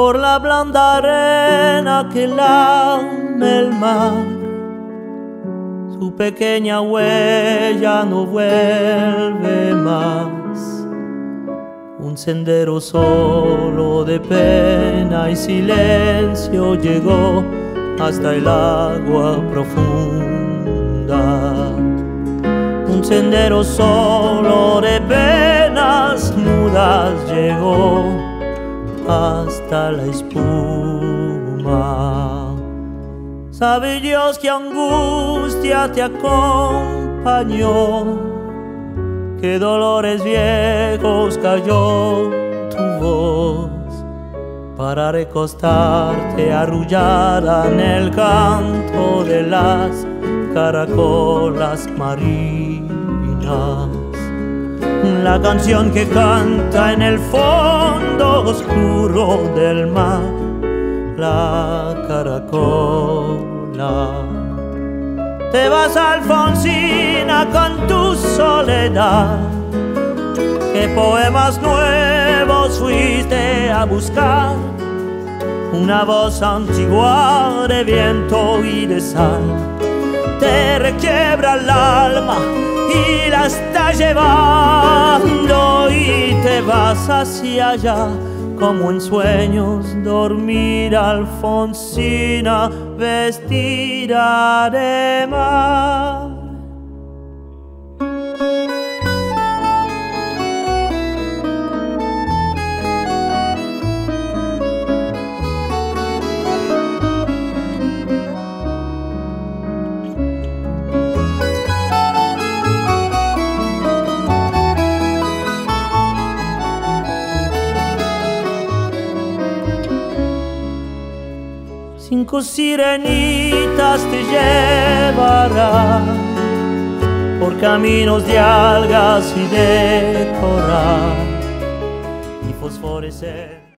por la blanda arena que lame el mar. Su pequeña huella no vuelve más. Un sendero solo de pena y silencio llegó hasta el agua profunda. Un sendero solo de penas mudas llegó hasta la espuma. Sabe Dios que angustia te acompañó, qué dolores viejos cayó tu voz, para recostarte arrullada en el canto de las caracolas marinas. La canción que canta en el fondo oscuro del mar, la caracola. Te vas, Alfonsina, con tu soledad. ¿Qué poemas nuevos fuiste a buscar? Una voz antigua de viento y de sal te requiebra el alma y la está llevando, y te vas hacia allá como en sueños dormir, Alfonsina, vestida de mar. Cinco sirenitas te llevarán por caminos de algas y de coral y fosforescentes.